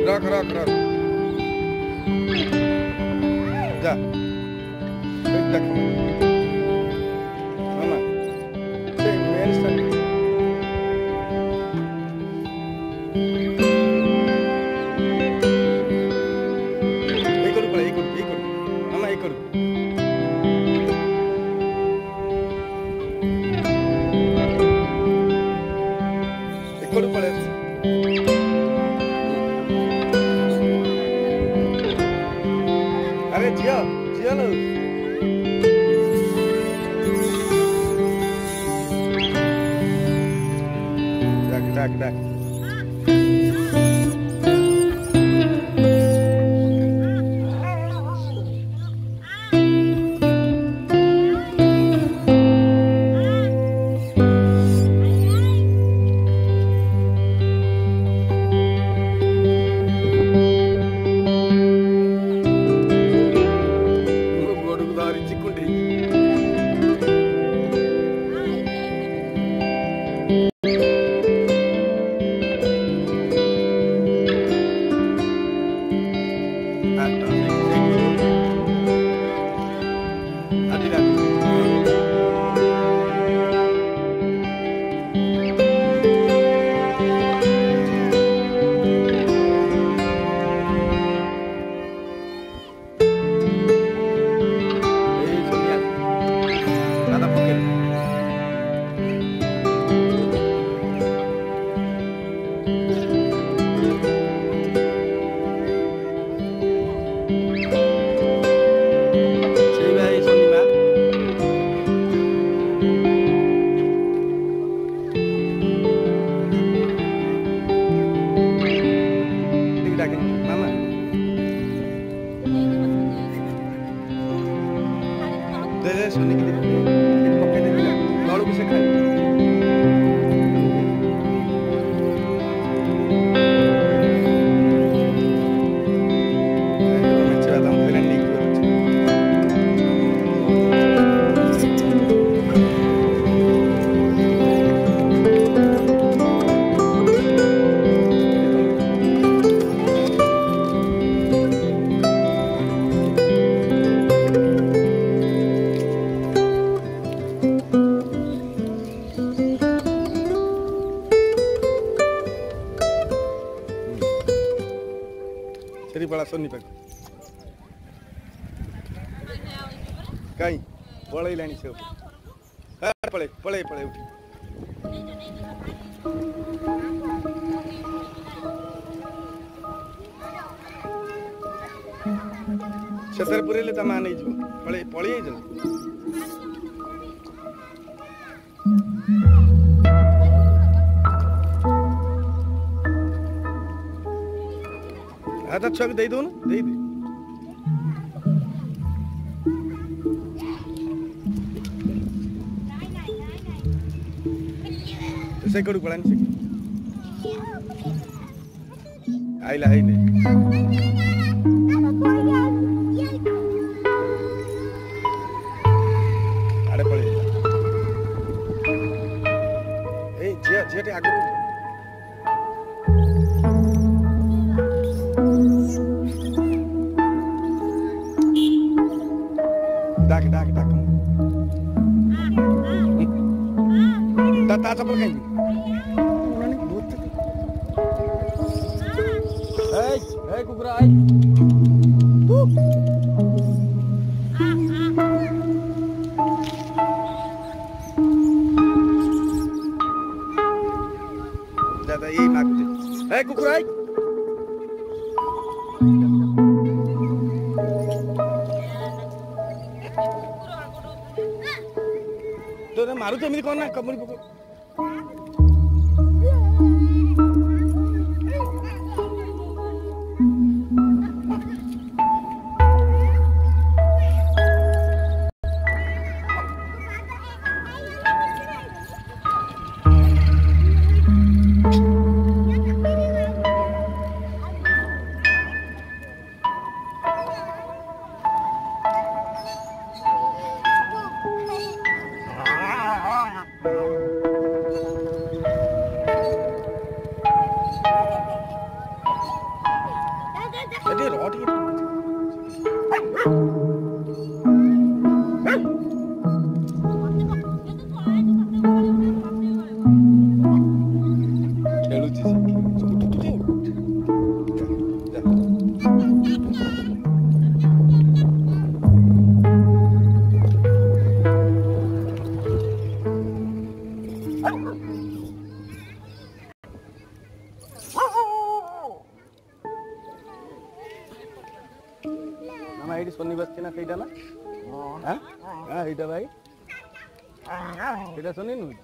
रख रख रख जा देख मामा से मेरे साथ एक और पड़े एक और मामा एक और पड़े अरे जिया जिया लो डाक डाक मामा दे दे सोने की पकड़ दे बालों को से खाए सरी बड़ा सोनी पे कहीं पड़े लानी से पड़े पड़े पड़े उठी शतर पूरे ले तमा नहीं जो पड़े पड़े ही जन आधा छक दे दो ना दे दे से करू पड़ा नहीं आइला है नहीं अरे पड़े ए जे जेटे आगे डाक डाक डाक ता चप्पल कहीं ए कुकुरा आई ज्यादा यही मांगते ए कुकुरा आई तो मारू तो मेरी कौन ना कमरी पकड़ ଏଇଠି ଶନି ବସିଛି ନା ସେଇଟା ନା ଏଇଟା ଭାଇ ସେଇଟା ଶନି ନୁହେଁ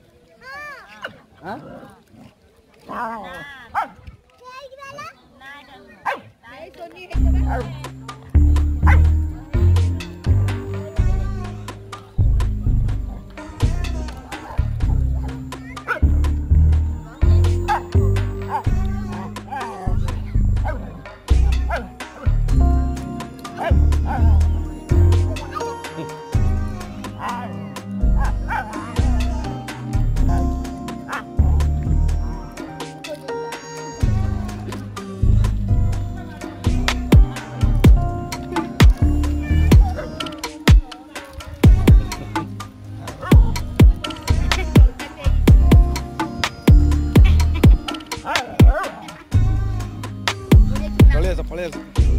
पळेस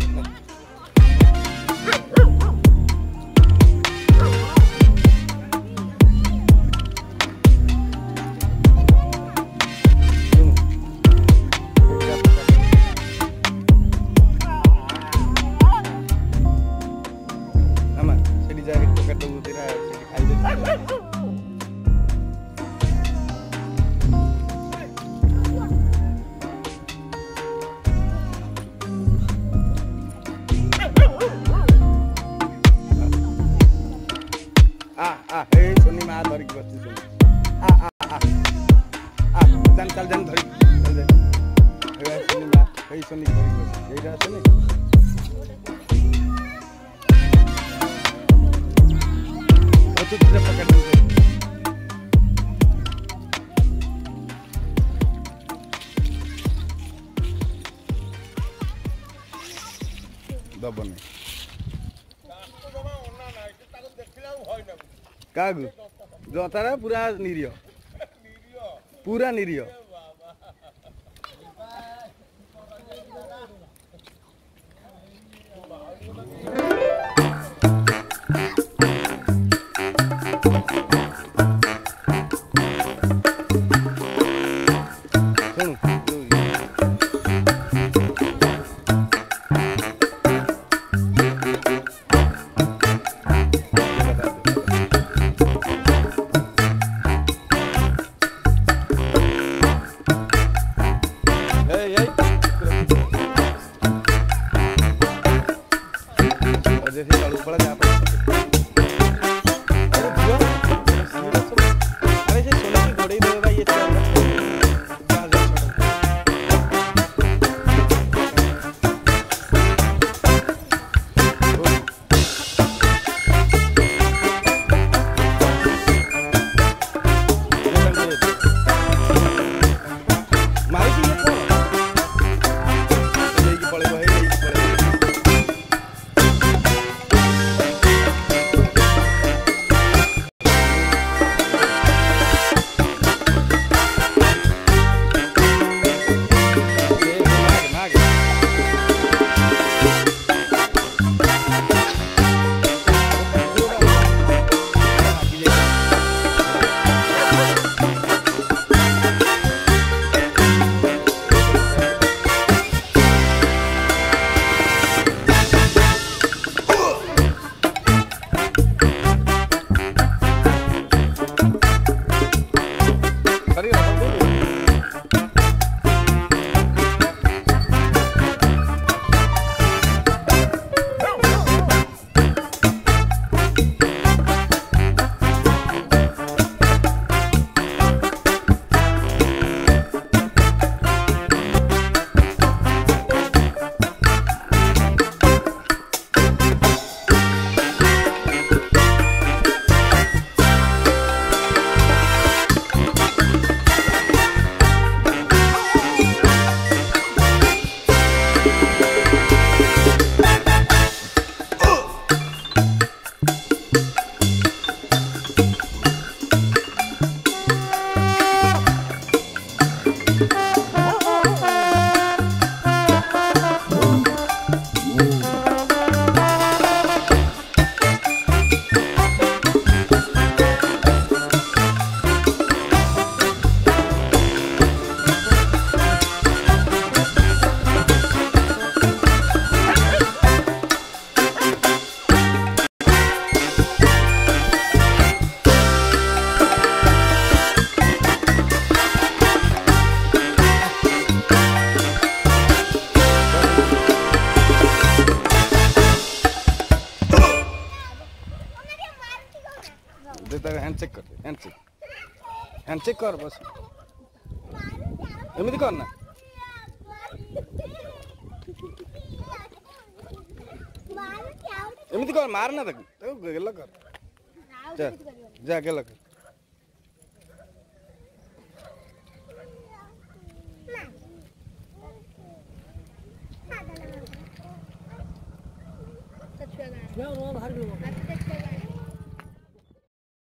आमा सेडी जाके पकेट उतिर सेडी खाइदे हे सोनी मा धरी बस्छु सोनी जान चल जान धरी चल जा हे सोनी मा हे सोनी धरी बस्छु एइरा सोनी अचु तुझे पकड़ दे दबने कागु जतारा पूरा निरीह पूरा निरीह जैसे चालू पड़ा जा अरे से सोने की घोड़ी दे भाई ये चल मारी थी ये हैंडशेक कर बस एमती कर ना एमती कर मार ना गेला कर जा जा गेला कर छुआ बाहर